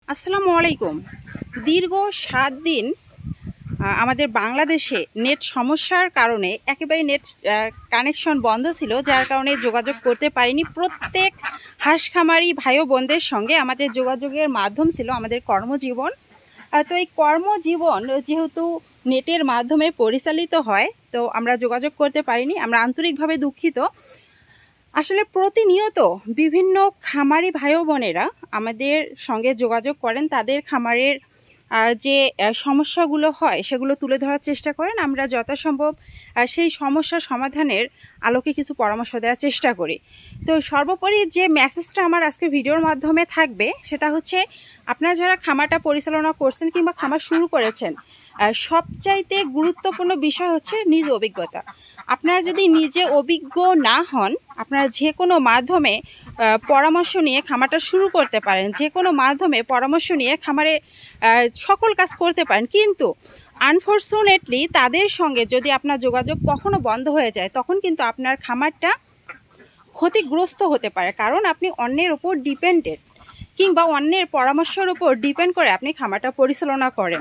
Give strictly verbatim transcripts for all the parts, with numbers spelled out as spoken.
আসসালামু আলাইকুম। দীর্ঘ সাত দিন আমাদের বাংলাদেশে নেট সমস্যার কারণে একেবারে নেট কানেকশন বন্ধ ছিল, যার কারণে যোগাযোগ করতে পারিনি। প্রত্যেক হাঁস খামারি ভাই ও বোনদের সঙ্গে আমাদের যোগাযোগের মাধ্যম ছিল আমাদের কর্মজীবন। তো এই কর্মজীবন যেহেতু নেটের মাধ্যমে পরিচালিত হয়, তো আমরা যোগাযোগ করতে পারিনি। আমরা আন্তরিকভাবে দুঃখিত। আসলে প্রতিনিয়ত বিভিন্ন খামারি ভাই ও বোনেরা আমাদের সঙ্গে যোগাযোগ করেন, তাদের খামারের যে সমস্যাগুলো হয় সেগুলো তুলে ধরার চেষ্টা করেন। আমরা যথাসম্ভব সেই সমস্যা সমাধানের আলোকে কিছু পরামর্শ দেওয়ার চেষ্টা করি। তো সর্বোপরি যে মেসেজটা আমার আজকে ভিডিওর মাধ্যমে থাকবে সেটা হচ্ছে, আপনারা যারা খামারটা পরিচালনা করছেন কিংবা খামার শুরু করেছেন, সবচাইতে গুরুত্বপূর্ণ বিষয় হচ্ছে নিজ অভিজ্ঞতা। আপনারা যদি নিজে অভিজ্ঞ না হন, আপনারা যে কোনো মাধ্যমে পরামর্শ নিয়ে খামারটা শুরু করতে পারেন, যে কোনো মাধ্যমে পরামর্শ নিয়ে খামারে সকল কাজ করতে পারেন, কিন্তু আনফর্চুনেটলি তাদের সঙ্গে যদি আপনার যোগাযোগ কখনো বন্ধ হয়ে যায়, তখন কিন্তু আপনার খামারটা ক্ষতিগ্রস্ত হতে পারে। কারণ আপনি অন্যের উপর ডিপেন্ডেন্ট কিংবা অন্যের পরামর্শের উপর ডিপেন্ড করে আপনি খামারটা পরিচালনা করেন।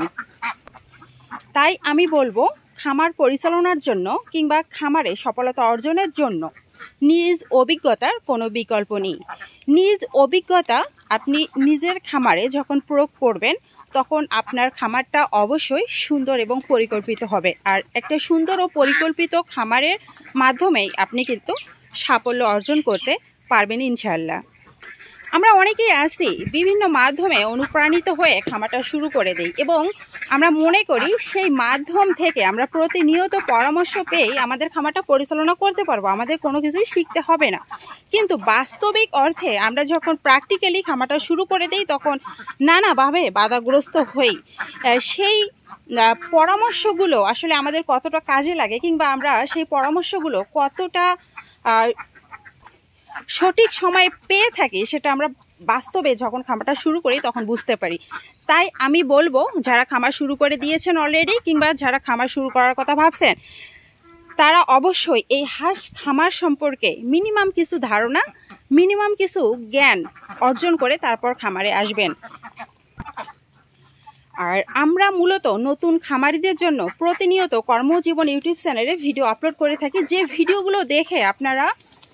তাই আমি বলবো, খামার পরিচালনার জন্য কিংবা খামারে সফলতা অর্জনের জন্য নিজ অভিজ্ঞতার কোনো বিকল্প নেই। নিজ অভিজ্ঞতা আপনি নিজের খামারে যখন প্রয়োগ করবেন, তখন আপনার খামারটা অবশ্যই সুন্দর এবং পরিকল্পিত হবে। আর একটা সুন্দর ও পরিকল্পিত খামারের মাধ্যমেই আপনি কিন্তু সাফল্য অর্জন করতে পারবেন ইনশাআল্লাহ। আমরা অনেকেই আছি বিভিন্ন মাধ্যমে অনুপ্রাণিত হয়ে খামারটা শুরু করে দেই এবং আমরা মনে করি সেই মাধ্যম থেকে আমরা প্রতিনিয়ত পরামর্শ পেয়ে আমাদের খামারটা পরিচালনা করতে পারবো, আমাদের কোনো কিছুই শিখতে হবে না। কিন্তু বাস্তবিক অর্থে আমরা যখন প্র্যাকটিক্যালি খামারটা শুরু করে দেই, তখন নানাভাবে বাধাগ্রস্ত হই। সেই পরামর্শগুলো আসলে আমাদের কতটা কাজে লাগে কিংবা আমরা সেই পরামর্শগুলো কতটা সঠিক সময় পেয়ে থাকি, সেটা আমরা বাস্তবে যখন খামারটা শুরু করি তখন বুঝতে পারি। তাই আমি বলবো, যারা খামার শুরু করে দিয়েছেন অলরেডি কিংবা যারা খামার শুরু করার কথা ভাবছেন, তারা অবশ্যই এই হাঁস খামার সম্পর্কে মিনিমাম কিছু ধারণা, মিনিমাম কিছু জ্ঞান অর্জন করে তারপর খামারে আসবেন। আর আমরা মূলত নতুন খামারিদের জন্য প্রতিনিয়ত কর্মজীবন ইউটিউব চ্যানেলে ভিডিও আপলোড করে থাকি, যে ভিডিওগুলো দেখে আপনারা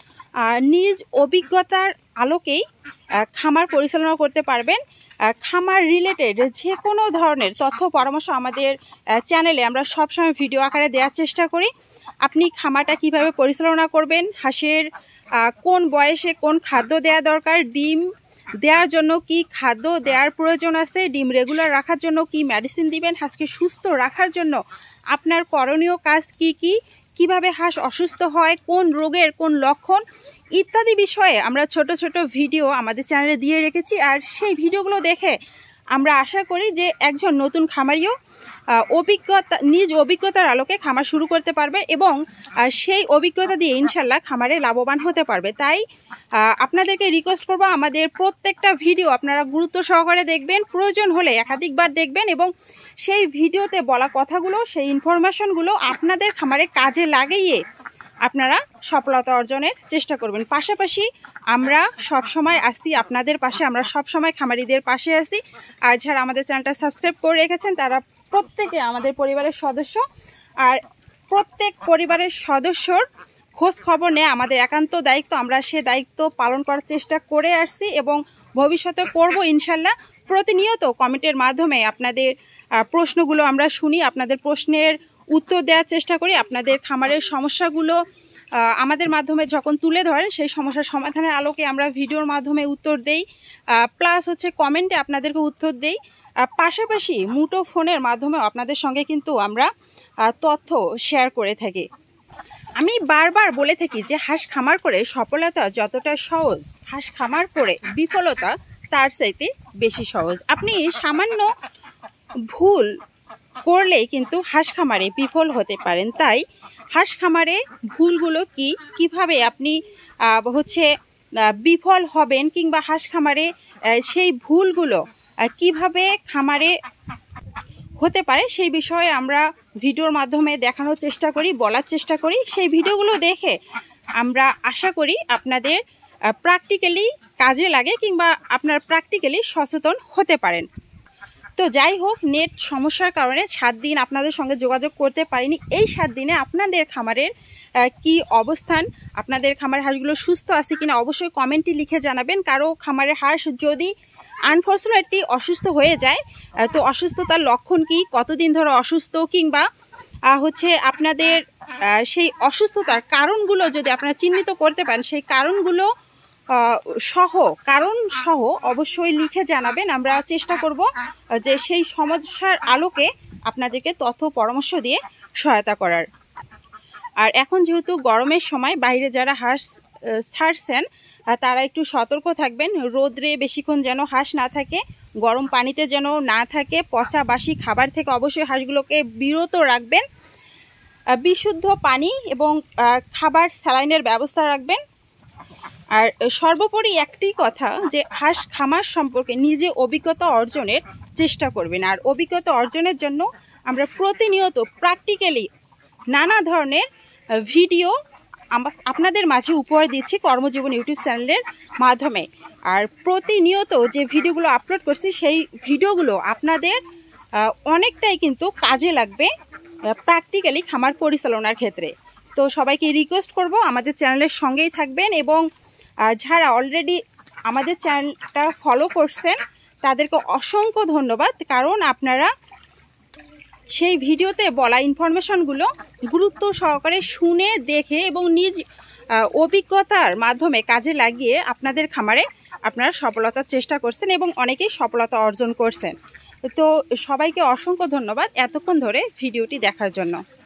নিজ অভিজ্ঞতার আলোকেই খামার পরিচালনা করতে পারবেন। খামার রিলেটেড যে কোনো ধরনের তথ্য পরামর্শ আমাদের চ্যানেলে আমরা সবসময় ভিডিও আকারে দেওয়ার চেষ্টা করি। আপনি খামারটা কিভাবে পরিচালনা করবেন, হাঁসের কোন বয়সে কোন খাদ্য দেওয়া দরকার, ডিম দেওয়ার জন্য কি খাদ্য দেওয়ার প্রয়োজন আছে, ডিম রেগুলার রাখার জন্য কি মেডিসিন দিবেন, হাঁসকে সুস্থ রাখার জন্য আপনার করণীয় কাজ কি কি, কিভাবে হাঁস অসুস্থ হয়, কোন রোগের কোন লক্ষণ ইত্যাদি বিষয়ে আমরা ছোট ছোট ভিডিও আমাদের চ্যানেলে দিয়ে রেখেছি। আর সেই ভিডিওগুলো দেখে আমরা আশা করি যে একজন নতুন খামারিও অভিজ্ঞতা নিজ অভিজ্ঞতার আলোকে খামার শুরু করতে পারবে এবং সেই অভিজ্ঞতা দিয়ে ইনশাল্লাহ খামারে লাভবান হতে পারবে। তাই আপনাদেরকে রিকোয়েস্ট করব, আমাদের প্রত্যেকটা ভিডিও আপনারা গুরুত্ব সহকারে দেখবেন, প্রয়োজন হলে একাধিকবার দেখবেন এবং সেই ভিডিওতে বলা কথাগুলো, সেই ইনফরমেশনগুলো আপনাদের খামারে কাজে লাগিয়ে আপনারা সফলতা অর্জনের চেষ্টা করবেন। পাশাপাশি আমরা সব সময় আসি আপনাদের পাশে, আমরা সব সময় খামারিদের পাশে আসি। আর যারা আমাদের চ্যানেলটা সাবস্ক্রাইব করে রেখেছেন, তারা প্রত্যেকে আমাদের পরিবারের সদস্য। আর প্রত্যেক পরিবারের সদস্যর খোঁজ খবর নেওয়া আমাদের একান্ত দায়িত্ব। আমরা সে দায়িত্ব পালন করার চেষ্টা করে আসছি এবং ভবিষ্যতে করব ইনশাল্লাহ। প্রতিনিয়ত কমেন্টের মাধ্যমে আপনাদের প্রশ্নগুলো আমরা শুনি, আপনাদের প্রশ্নের উত্তর দেওয়ার চেষ্টা করি। আপনাদের খামারের সমস্যাগুলো আমাদের মাধ্যমে যখন তুলে ধরেন, সেই সমস্যার সমাধানের আলোকে আমরা ভিডিওর মাধ্যমে উত্তর দেই, প্লাস হচ্ছে কমেন্টে আপনাদেরকে উত্তর দেই। পাশাপাশি মুঠো ফোনের মাধ্যমে আপনাদের সঙ্গে কিন্তু আমরা তথ্য শেয়ার করে থাকি। আমি বারবার বলে থাকি যে হাঁস খামার করে সফলতা যতটা সহজ, হাঁস খামার করে বিফলতা তার চাইতে বেশি সহজ। আপনি সামান্য ভুল করলেই কিন্তু হাঁস খামারে বিফল হতে পারেন। তাই হাঁস খামারে ভুলগুলো কি, কিভাবে আপনি হচ্ছে বিফল হবেন কিংবা হাঁস খামারে সেই ভুলগুলো কিভাবে খামারে হতে পারে, সেই বিষয়ে আমরা ভিডিওর মাধ্যমে দেখানোর চেষ্টা করি, বলার চেষ্টা করি। সেই ভিডিওগুলো দেখে আমরা আশা করি আপনাদের প্র্যাকটিক্যালি কাজে লাগে কিংবা আপনার প্র্যাকটিক্যালি সচেতন হতে পারেন। তো যাই হোক, নেট সমস্যার কারণে সাত দিন আপনাদের সঙ্গে যোগাযোগ করতে পারিনি। এই সাত দিনে আপনাদের খামারের কি অবস্থান, আপনাদের খামারের হাঁসগুলো সুস্থ আছে কিনা অবশ্যই কমেন্টে লিখে জানাবেন। কারো খামারের হাঁস যদি আনফর্চুনেটলি অসুস্থ হয়ে যায়, তো অসুস্থতার লক্ষণ কি, কতদিন ধরে অসুস্থ, কিংবা হচ্ছে আপনাদের সেই অসুস্থতার কারণগুলো যদি আপনারা চিহ্নিত করতে পারেন, সেই কারণগুলো সহ কারণ সহ অবশ্যই লিখে জানাবেন। আমরা চেষ্টা করব যে সেই সমস্যার আলোকে আপনাদেরকে তথ্য পরামর্শ দিয়ে সহায়তা করার। আর এখন যেহেতু গরমের সময়, বাইরে যারা হাঁস ছাড়ছেন তারা একটু সতর্ক থাকবেন। রোদ্রে বেশিক্ষণ যেন হাঁস না থাকে, গরম পানিতে যেন না থাকে, পচা বাসি খাবার থেকে অবশ্যই হাঁসগুলোকে বিরত রাখবেন। বিশুদ্ধ পানি এবং খাবার স্যালাইনের ব্যবস্থা রাখবেন। আর সর্বোপরি একটি কথা, যে হাঁস খামার সম্পর্কে নিজে অভিজ্ঞতা অর্জনের চেষ্টা করবেন। আর অভিজ্ঞতা অর্জনের জন্য আমরা প্রতিনিয়ত প্র্যাকটিক্যালি নানা ধরনের ভিডিও আপনাদের মাঝে উপহার দিচ্ছি কর্মজীবন ইউটিউব চ্যানেলের মাধ্যমে। আর প্রতিনিয়ত যে ভিডিওগুলো আপলোড করছি, সেই ভিডিওগুলো আপনাদের অনেকটাই কিন্তু কাজে লাগবে প্র্যাকটিক্যালি খামার পরিচালনার ক্ষেত্রে। তো সবাইকে রিকোয়েস্ট করব আমাদের চ্যানেলের সঙ্গেই থাকবেন, এবং যারা অলরেডি আমাদের চ্যানেলটা ফলো করছেন তাদেরকে অসংখ্য ধন্যবাদ। কারণ আপনারা সেই ভিডিওতে বলা ইনফরমেশনগুলো গুরুত্ব সহকারে শুনে, দেখে এবং নিজ অভিজ্ঞতার মাধ্যমে কাজে লাগিয়ে আপনাদের খামারে আপনারা সফলতার চেষ্টা করছেন এবং অনেকেই সফলতা অর্জন করছেন। তো সবাইকে অসংখ্য ধন্যবাদ এতক্ষণ ধরে ভিডিওটি দেখার জন্য।